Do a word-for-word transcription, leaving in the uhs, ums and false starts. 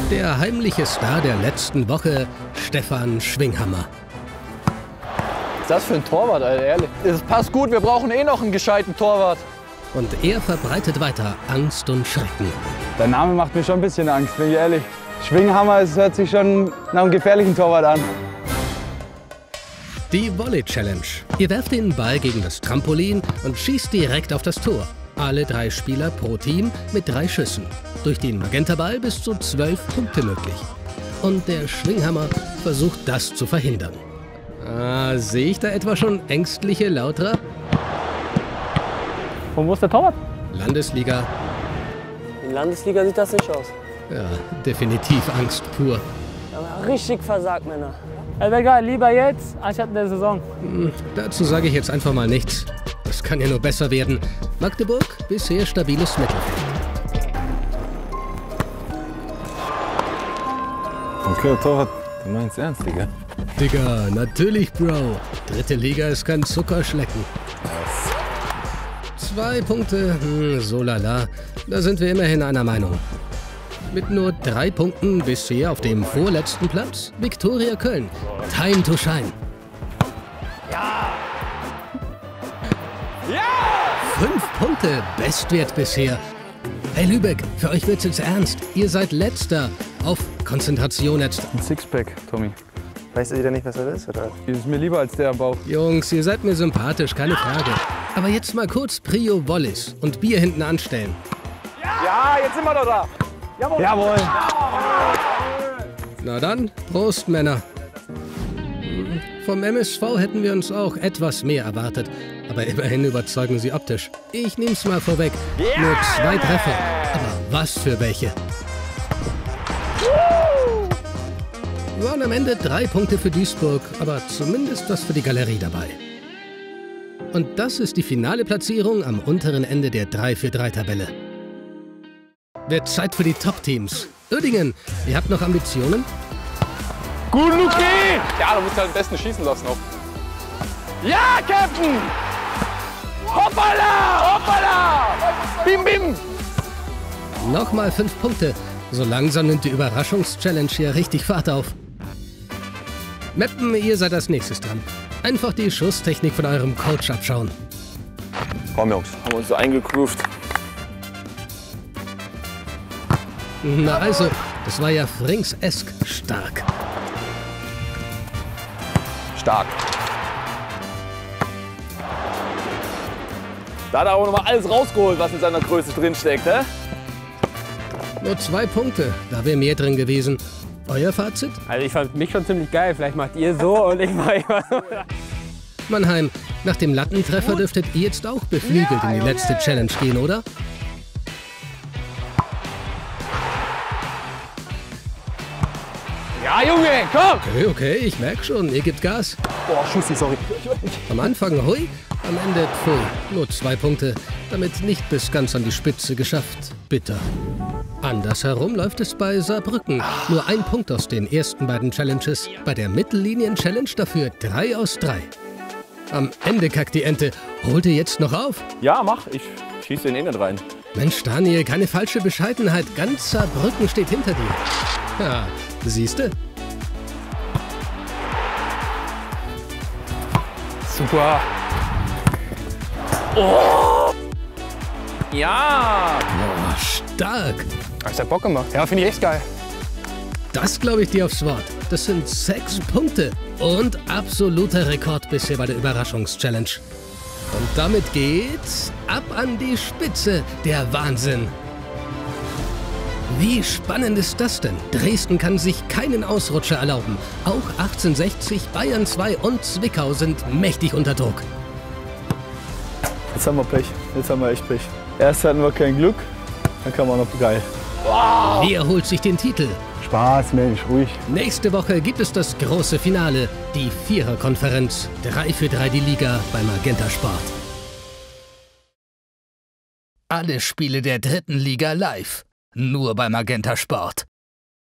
Der heimliche Star der letzten Woche, Stefan Schwinghammer. Was ist das für ein Torwart, Alter, ehrlich? Es passt gut, wir brauchen eh noch einen gescheiten Torwart. Und er verbreitet weiter Angst und Schrecken. Der Name macht mir schon ein bisschen Angst, bin ich ehrlich. Schwinghammer, es hört sich schon nach einem gefährlichen Torwart an. Die Volley Challenge. Ihr werft den Ball gegen das Trampolin und schießt direkt auf das Tor. Alle drei Spieler pro Team mit drei Schüssen. Durch den Magenta-Ball bis zu zwölf Punkte möglich. Und der Schwinghammer versucht das zu verhindern. Ah, sehe ich da etwa schon ängstliche Lauterer? Und wo ist der Torwart? Landesliga. In der Landesliga sieht das nicht aus. Ja, definitiv Angst pur. Aber richtig versagt, Männer. Herr Becker, lieber jetzt, anstatt in der Saison. Hm, dazu sage ich jetzt einfach mal nichts. Das kann ja nur besser werden. Magdeburg, bisher stabiles Mittelfeld. Okay, Torwart, du meinst ernst, Digga? Digga, natürlich, Bro. Dritte Liga ist kein Zuckerschlecken. Zwei Punkte, hm, so lala. Da sind wir immerhin einer Meinung. Mit nur drei Punkten bisher auf dem vorletzten Platz, Viktoria Köln. Time to shine. Ja! Ja! Fünf Punkte, Bestwert bisher. Hey Lübeck, für euch wird's jetzt ernst. Ihr seid Letzter. Auf Konzentration jetzt. Ein Sixpack, Tommy. Weißt du wieder nicht, was das ist, oder? Die ist mir lieber als der am Bauch. Jungs, ihr seid mir sympathisch, keine Frage. Aber jetzt mal kurz Prio Volleys und Bier hinten anstellen. Ja, jetzt sind wir doch da. Jawohl! Jawohl. Na dann, Prost, Männer. Vom M S V hätten wir uns auch etwas mehr erwartet. Aber immerhin überzeugen sie optisch. Ich nehm's mal vorweg. Nur zwei Treffer. Aber was für welche. Waren am Ende drei Punkte für Duisburg, aber zumindest was für die Galerie dabei. Und das ist die finale Platzierung am unteren Ende der drei für drei Tabelle. Wird Zeit für die Top-Teams. Uerdingen, ihr habt noch Ambitionen? Gut, Luki! Ja, du musst halt am besten schießen lassen auch. Ja, Captain! Hoppala! Hoppala! Bim, bim! Nochmal fünf Punkte. So langsam nimmt die Überraschungs-Challenge hier richtig Fahrt auf. Meppen, ihr seid als nächstes dran. Einfach die Schusstechnik von eurem Coach abschauen. Komm, Jungs. Haben wir uns so eingegroovt. Na also, das war ja Frings-esk stark. Stark. Da hat er aber noch mal alles rausgeholt, was in seiner Größe drinsteckt, hä? Nur zwei Punkte, da wäre mehr drin gewesen. Euer Fazit? Also ich fand mich schon ziemlich geil. Vielleicht macht ihr so und ich mache immer so. Mannheim, nach dem Lattentreffer dürftet ihr jetzt auch beflügelt in die letzte Challenge gehen, oder? Ja, Junge, komm! Okay, okay, ich merke schon, ihr gebt Gas. Boah, Schussi, sorry. Am Anfang hui, am Ende pfui. Nur zwei Punkte, damit nicht bis ganz an die Spitze geschafft. Bitter. Andersherum läuft es bei Saarbrücken. Nur ein Punkt aus den ersten beiden Challenges. Bei der Mittellinien-Challenge dafür drei aus drei. Am Ende kackt die Ente. Holt ihr jetzt noch auf? Ja, mach. Ich schieße den eh nicht rein. Mensch, Daniel, keine falsche Bescheidenheit. Ganz Saarbrücken steht hinter dir. Ja, siehste? Super. Oh! Ja! Boah, stark. Das hat Bock gemacht. Ja, finde ich echt geil. Das glaube ich dir aufs Wort. Das sind sechs Punkte und absoluter Rekord bisher bei der Überraschungs-Challenge. Und damit geht's ab an die Spitze. Der Wahnsinn. Wie spannend ist das denn? Dresden kann sich keinen Ausrutscher erlauben. Auch achtzehnhundertsechzig, Bayern zwei und Zwickau sind mächtig unter Druck. Jetzt haben wir Pech. Jetzt haben wir echt Pech. Erst hatten wir kein Glück, dann kam auch noch geil. Wow. Wer holt sich den Titel? Spaß, Mensch, ruhig. Nächste Woche gibt es das große Finale, die Viererkonferenz. drei für drei die Liga bei Magenta Sport. Alle Spiele der dritten Liga live. Nur bei Magenta Sport.